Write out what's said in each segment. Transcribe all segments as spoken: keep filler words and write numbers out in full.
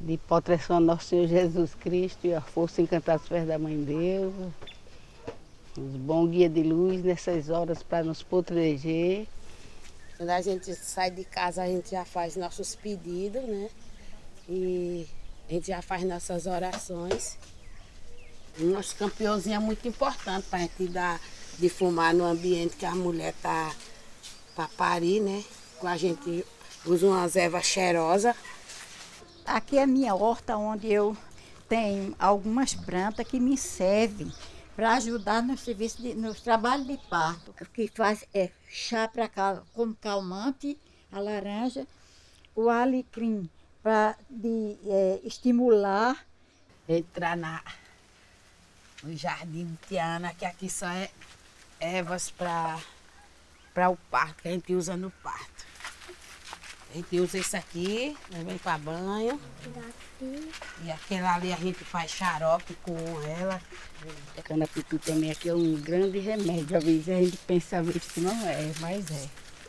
De proteção ao nosso Senhor Jesus Cristo e a força encantada dos pés da Mãe Deus. Os bons guias de luz nessas horas para nos proteger. Quando a gente sai de casa, a gente já faz nossos pedidos, né? E a gente já faz nossas orações. O nosso campeãozinho é muito importante para a gente dar de fumar no ambiente que a mulher tá para parir, né? A gente usa umas ervas cheirosas. Aqui é a minha horta, onde eu tenho algumas plantas que me servem para ajudar no serviço de, nos trabalhos de parto. O que faz é chá para cal, como calmante, a laranja, o alecrim para é, estimular. Entrar na, no jardim de Tiana, que aqui só é ervas para para o parto, que a gente usa no parto. A gente usa isso aqui, vem para banho. E aquela ali a gente faz xarope com ela. A canapitu também aqui é um grande remédio. Às vezes a gente pensa às vezes que não é, mas é.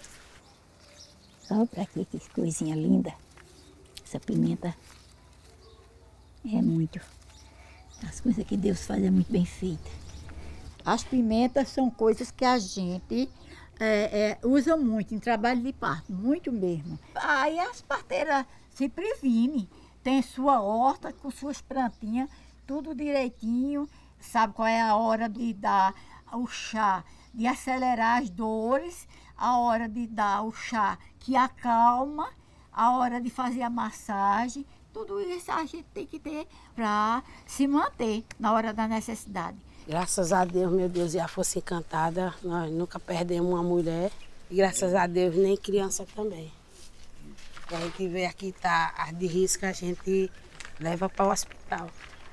Olha para aqui, que coisinha linda. Essa pimenta é muito. As coisas que Deus faz é muito bem feita. As pimentas são coisas que a gente É, é, usa muito em trabalho de parto, muito mesmo. Aí as parteiras se previnem, tem sua horta com suas plantinhas, tudo direitinho, sabe qual é a hora de dar o chá, de acelerar as dores, a hora de dar o chá que acalma, a hora de fazer a massagem, tudo isso a gente tem que ter para se manter na hora da necessidade. Graças a Deus, meu Deus, e a Força Encantada, nós nunca perdemos uma mulher. E graças a Deus, nem criança também. E a gente vê aqui, tá, as de risco a gente leva para o hospital.